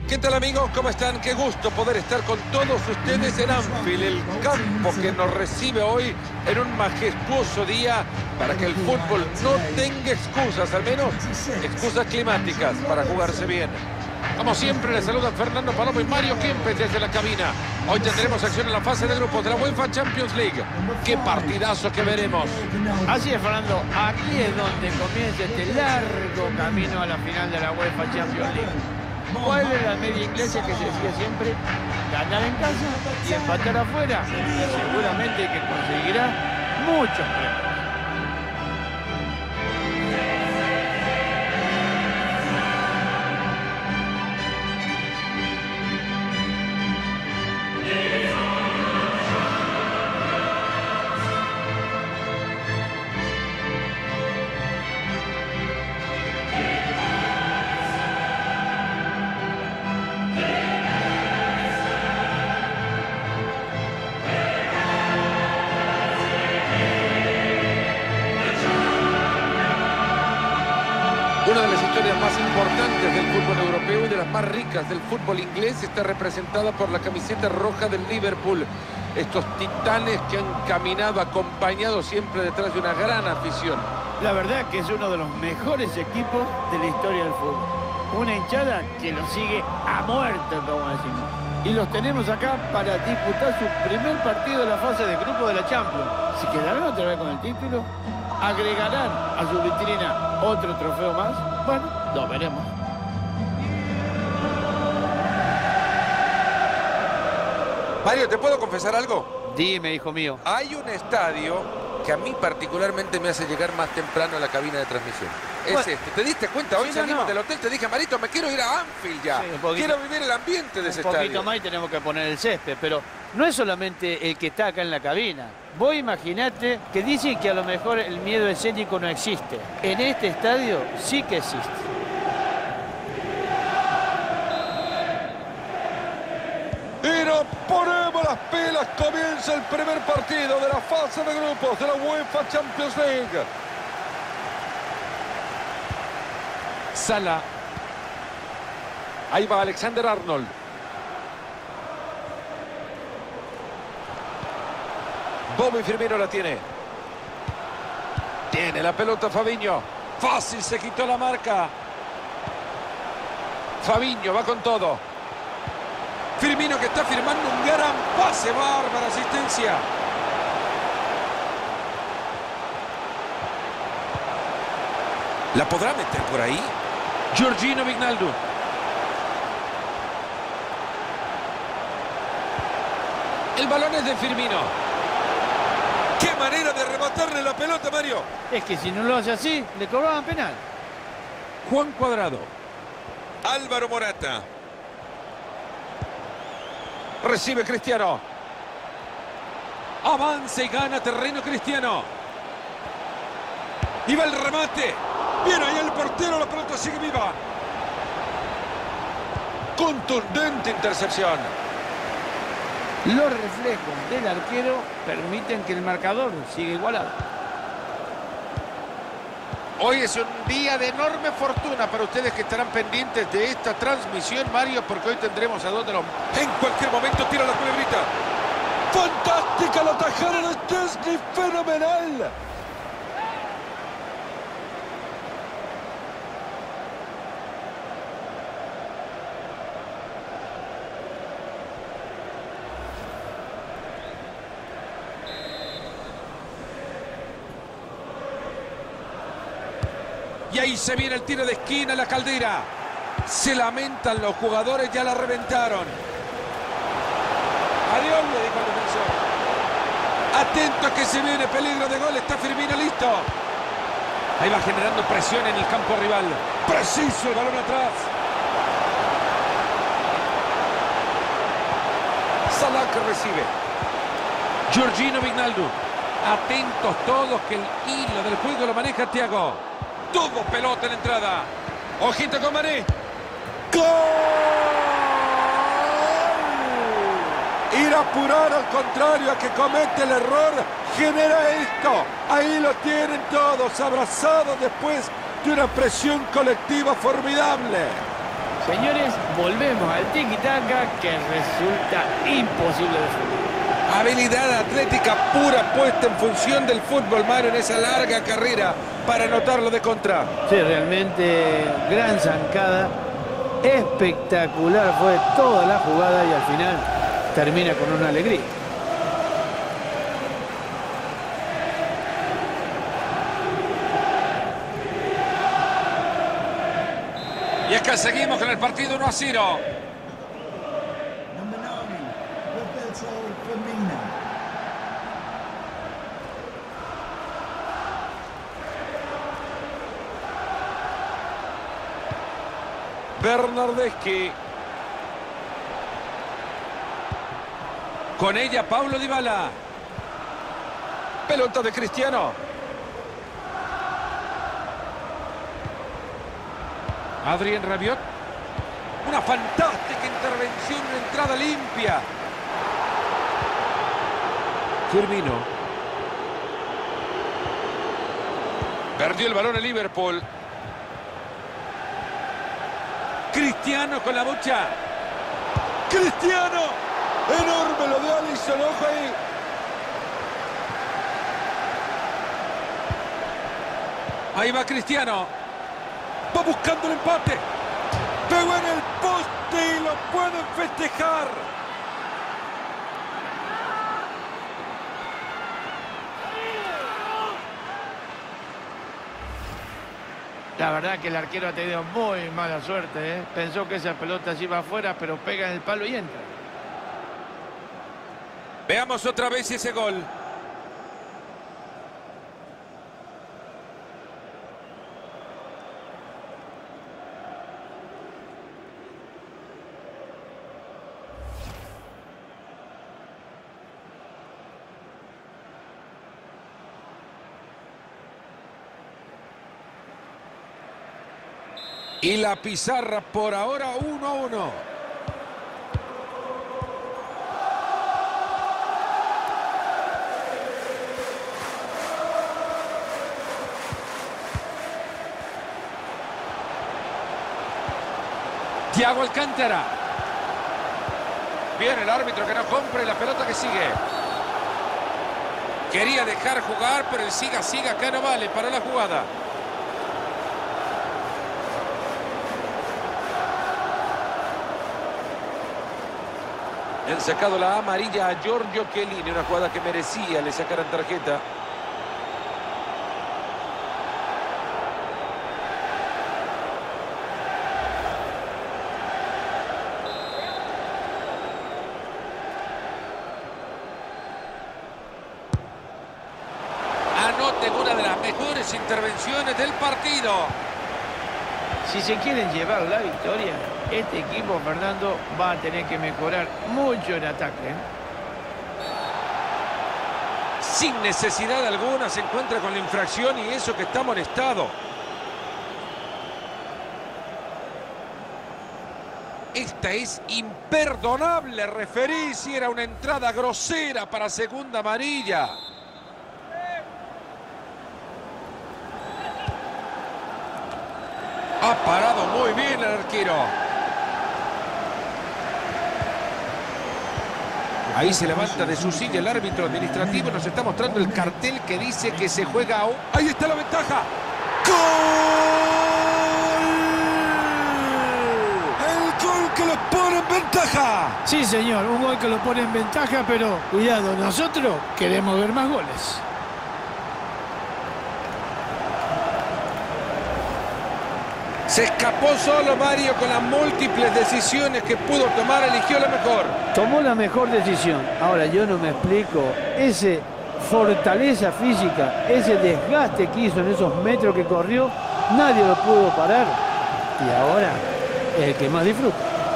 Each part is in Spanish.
¿Qué tal, amigos? ¿Cómo están? Qué gusto poder estar con todos ustedes en Anfield, el campo que nos recibe hoy en un majestuoso día para que el fútbol no tenga excusas, al menos excusas climáticas para jugarse bien. Como siempre, les saludan Fernando Palomo y Mario Kempes desde la cabina. Hoy tendremos acción en la fase de grupos de la UEFA Champions League. ¡Qué partidazo que veremos! Así es, Fernando. Aquí es donde comienza este largo camino a la final de la UEFA Champions League. ¿Cuál es la media inglesa que se decía siempre? Ganar en casa y empatar afuera. Seguramente que conseguirá muchos premios. Una de las historias más importantes del fútbol europeo y de las más ricas del fútbol inglés está representada por la camiseta roja del Liverpool. Estos titanes que han caminado acompañados siempre detrás de una gran afición. La verdad que es uno de los mejores equipos de la historia del fútbol. Una hinchada que lo sigue a muerte, como decimos. Y los tenemos acá para disputar su primer partido de la fase de grupo de la Champions. Si quedarán otra vez con el título, agregarán a su vitrina otro trofeo más. Bueno, lo veremos. Mario, ¿te puedo confesar algo? Dime, hijo mío. Hay un estadio que a mí particularmente me hace llegar más temprano a la cabina de transmisión. Es Bueno, este. ¿Te diste cuenta? Hoy sí, salimos no. del hotel, te dije, Marito, me quiero ir a Anfield ya. Sí, un poquito. Quiero vivir el ambiente de ese Un poquito estadio. más y tenemos que poner el césped, pero no es solamente el que está acá en la cabina. Vos imaginate que dicen que a lo mejor el miedo escénico no existe. En este estadio sí que existe. Y nos ponemos las pilas, comienza el primer partido de la fase de grupos de la UEFA Champions League. Sala. Ahí va Alexander Arnold. Bobby Firmino la tiene. Tiene la pelota Fabinho. Fácil, se quitó la marca. Fabinho va con todo. Firmino que está firmando un gran pase, bárbara asistencia. ¿La podrá meter por ahí? Georginio Wijnaldum. El balón es de Firmino. ¡Qué manera de rematarle la pelota, Mario! Es que si no lo hace así, le cobraban penal. Juan Cuadrado. Álvaro Morata. Recibe Cristiano. Avanza y gana terreno Cristiano. Y va el remate. Bien ahí el portero, la pelota sigue viva. Contundente intercepción. Los reflejos del arquero permiten que el marcador siga igualado. Hoy es un día de enorme fortuna para ustedes que estarán pendientes de esta transmisión, Mario, porque hoy tendremos a dos de los... En cualquier momento tira la culebrita. ¡Fantástica la tajada de Szczęsny! ¡Fenomenal! Y ahí se viene el tiro de esquina, la Caldera. Se lamentan los jugadores, ya la reventaron. Adiós, le dijo el defensor. Atento que se viene peligro de gol, está Firmino listo. Ahí va generando presión en el campo rival. Preciso el balón atrás. Salah que recibe. Georginio Wijnaldum. Atentos todos que el hilo del juego lo maneja Thiago. Tuvo pelota en la entrada. Ojito con Mané. ¡Gol! Ir a apurar al contrario a que comete el error genera esto. Ahí lo tienen todos abrazados después de una presión colectiva formidable. Señores, volvemos al tiki-taka que resulta imposible de frenar. Habilidad atlética pura puesta en función del fútbol, Mario, en esa larga carrera para anotarlo de contra. Sí, realmente gran zancada. Espectacular fue toda la jugada y al final termina con una alegría. Y es que seguimos con el partido 1-0. Bernardeschi. Con ella Paulo Dybala. Pelota de Cristiano. Adrien Rabiot. Una fantástica intervención, una entrada limpia. Firmino. Perdió el balón el Liverpool. Cristiano con la bocha. Cristiano. Enorme lo de Alisson, ojo ahí. Ahí va Cristiano. Va buscando el empate. Pegó en el poste y lo pueden festejar. La verdad que el arquero ha tenido muy mala suerte, ¿eh? Pensó que esa pelota se iba afuera, pero pega en el palo y entra. Veamos otra vez ese gol. Y la pizarra por ahora 1-1. Thiago Alcántara. Bien el árbitro que no compre la pelota que sigue. Quería dejar jugar, pero el siga acá no vale para la jugada. Le han sacado la amarilla a Giorgio Chiellini, una jugada que merecía le sacaran tarjeta. Anoten una de las mejores intervenciones del partido. Si se quieren llevar la victoria, este equipo, Fernando, va a tener que mejorar mucho el ataque, ¿eh? Sin necesidad alguna se encuentra con la infracción y eso que está amonestado. Esta es imperdonable, referí, si era una entrada grosera para segunda amarilla. Ha parado muy bien el arquero. Ahí se levanta de su silla el árbitro administrativo. Nos está mostrando el cartel que dice que se juega aún. Ahí está la ventaja. ¡Gol! El gol que los pone en ventaja. Sí, señor, un gol que lo pone en ventaja, pero cuidado, nosotros queremos ver más goles. Se escapó solo Mario con las múltiples decisiones que pudo tomar, eligió la mejor. Tomó la mejor decisión. Ahora yo no me explico, ese fortaleza física, ese desgaste que hizo en esos metros que corrió, nadie lo pudo parar. Y ahora es el que más disfruta.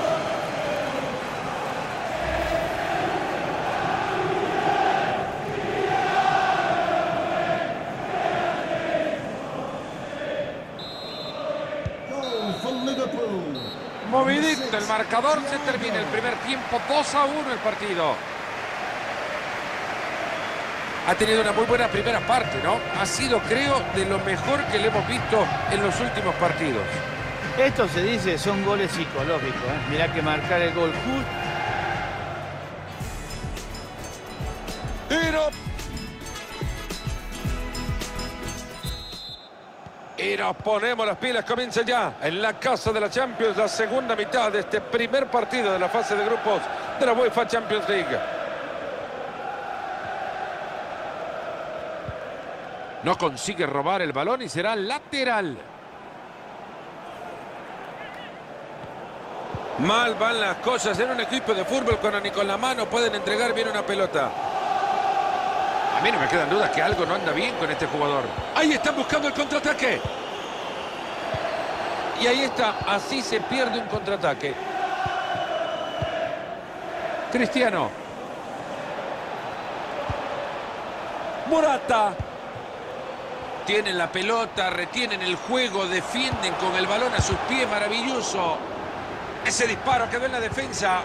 Movidito el marcador, se termina el primer tiempo, 2-1 el partido. Ha tenido una muy buena primera parte, ¿no? Ha sido, creo, de lo mejor que le hemos visto en los últimos partidos. Esto se dice, son goles psicológicos, ¿eh? Mirá que marcar el gol justo. Y nos ponemos las pilas, comienza ya en la casa de la Champions la segunda mitad de este primer partido de la fase de grupos de la UEFA Champions League. No consigue robar el balón y será lateral. Mal van las cosas en un equipo de fútbol cuando ni con la mano pueden entregar bien una pelota. A mí no me quedan dudas que algo no anda bien con este jugador. Ahí están buscando el contraataque. Y ahí está, así se pierde un contraataque. Cristiano. Morata. Tienen la pelota, retienen el juego, defienden con el balón a sus pies, maravilloso. Ese disparo quedó en la defensa.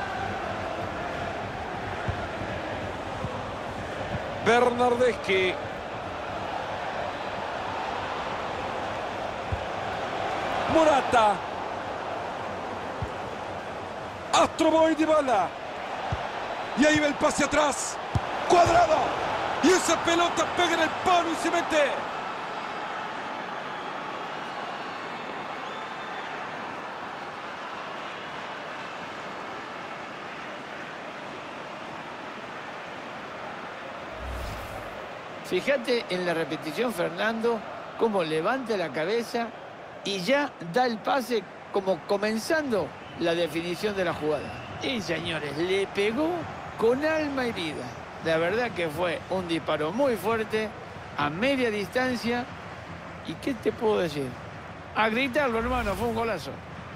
Bernardeschi. Morata. Astroboy Dybala. Y ahí va el pase atrás. Cuadrado. Y esa pelota pega en el palo y se mete. Fíjate en la repetición, Fernando, cómo levanta la cabeza y ya da el pase como comenzando la definición de la jugada. Y señores, le pegó con alma y vida. La verdad que fue un disparo muy fuerte, a media distancia. ¿Y qué te puedo decir? A gritarlo, hermano, fue un golazo.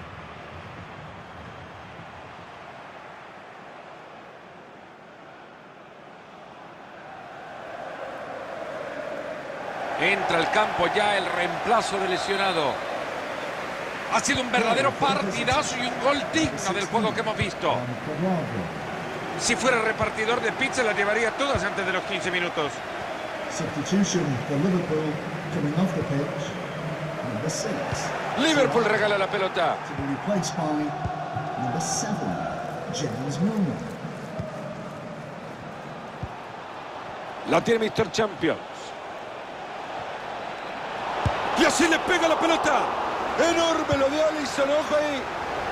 Entra al campo ya el reemplazo del lesionado. Ha sido un verdadero partidazo y un gol digno del juego que hemos visto. Si fuera repartidor de pizza, las llevaría todas antes de los 15 minutos. Liverpool regala la pelota. La tiene Mr. Champions. Y así le pega la pelota. Enorme lo de Alisson, ojo ahí.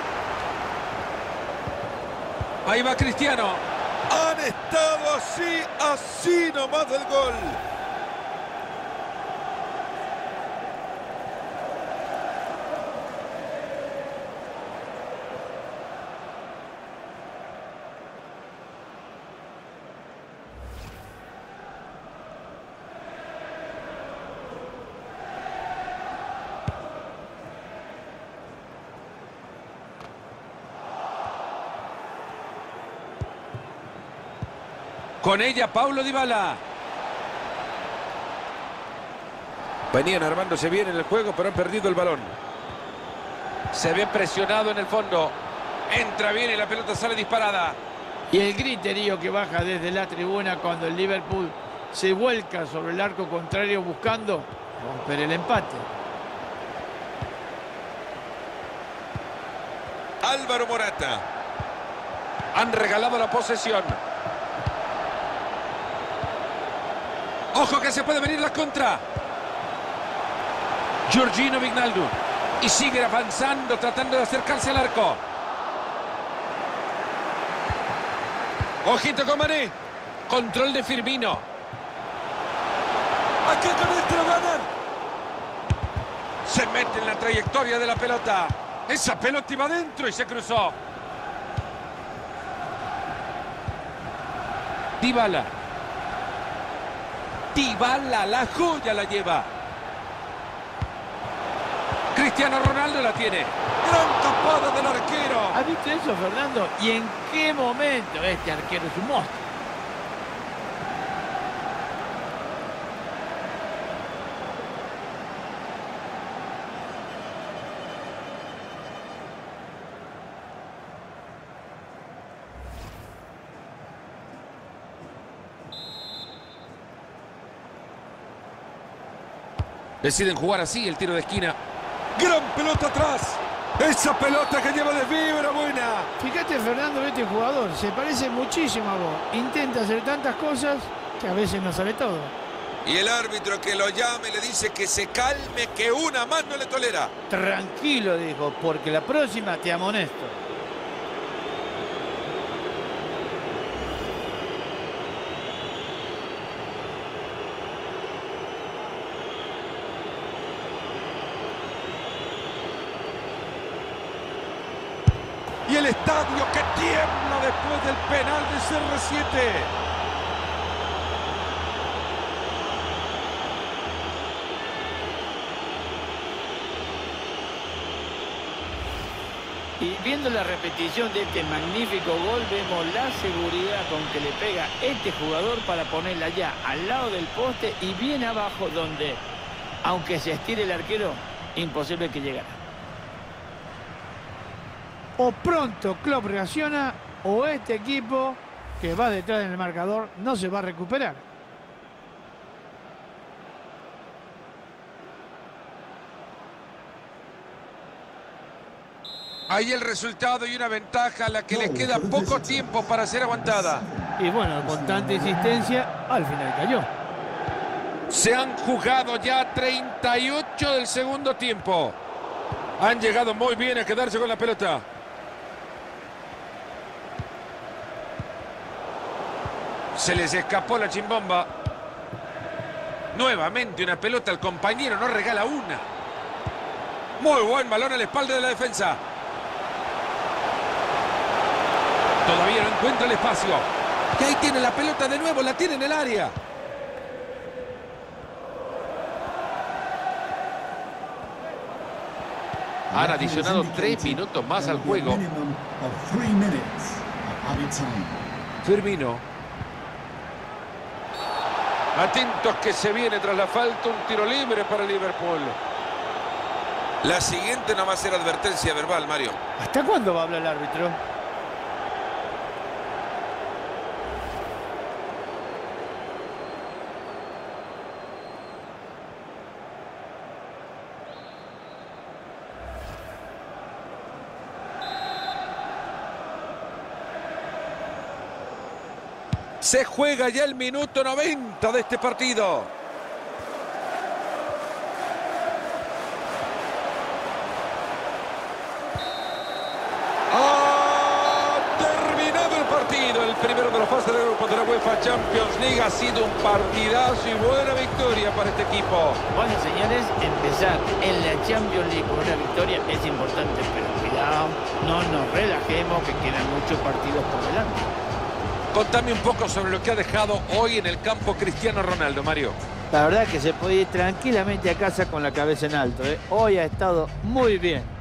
Ahí va Cristiano. Han estado así nomás del gol. Con ella, Paulo Dybala. Venían armándose bien en el juego, pero han perdido el balón. Se ve presionado en el fondo. Entra bien y la pelota sale disparada. Y el griterío que baja desde la tribuna cuando el Liverpool se vuelca sobre el arco contrario buscando romper el empate. Álvaro Morata. Han regalado la posesión. Ojo que se puede venir la contra. Georginio Wijnaldum. Y sigue avanzando, tratando de acercarse al arco. Ojito con Mané. Control de Firmino. Aquí con este lo ganan. Se mete en la trayectoria de la pelota. Esa pelota iba adentro y se cruzó. Dybala. Dybala, la joya la lleva. Cristiano Ronaldo la tiene. Gran tapada del arquero. ¿Has visto eso, Fernando? ¿Y en qué momento este arquero es un monstruo? Deciden jugar así el tiro de esquina. Gran pelota atrás. Esa pelota que lleva desvío era buena. Fíjate, Fernando, este jugador se parece muchísimo a vos. Intenta hacer tantas cosas que a veces no sale todo. Y el árbitro que lo llame le dice que se calme, que una más no le tolera. Tranquilo, dijo, porque la próxima te amonesto. Y el estadio que tiembla después del penal de CR7. Y viendo la repetición de este magnífico gol, vemos la seguridad con que le pega este jugador para ponerla ya al lado del poste y bien abajo donde, aunque se estire el arquero, imposible que llegara. O pronto Klopp reacciona o este equipo que va detrás en el marcador no se va a recuperar. Ahí el resultado y una ventaja a la que le queda poco tiempo para ser aguantada. Y bueno, con tanta insistencia, al final cayó. Se han jugado ya 38 del segundo tiempo. Han llegado muy bien a quedarse con la pelota. Se les escapó la chimbomba. Nuevamente una pelota al compañero, no regala una. Muy buen balón a la espalda de la defensa. Todavía no encuentra el espacio. Y ahí tiene la pelota de nuevo, la tiene en el área. Han adicionado 3 minutos más al juego. Firmino. Atentos que se viene tras la falta, un tiro libre para Liverpool. La siguiente no va a ser advertencia verbal, Mario. ¿Hasta cuándo va a hablar el árbitro? Se juega ya el minuto 90 de este partido. Ha terminado el partido. El primero de los fases de grupos de la UEFA Champions League. Ha sido un partidazo y buena victoria para este equipo. Bueno, señores, empezar en la Champions League con una victoria es importante, pero cuidado, no nos relajemos que quedan muchos partidos por delante. Contame un poco sobre lo que ha dejado hoy en el campo Cristiano Ronaldo, Mario. La verdad que se puede ir tranquilamente a casa con la cabeza en alto, ¿eh? Hoy ha estado muy bien.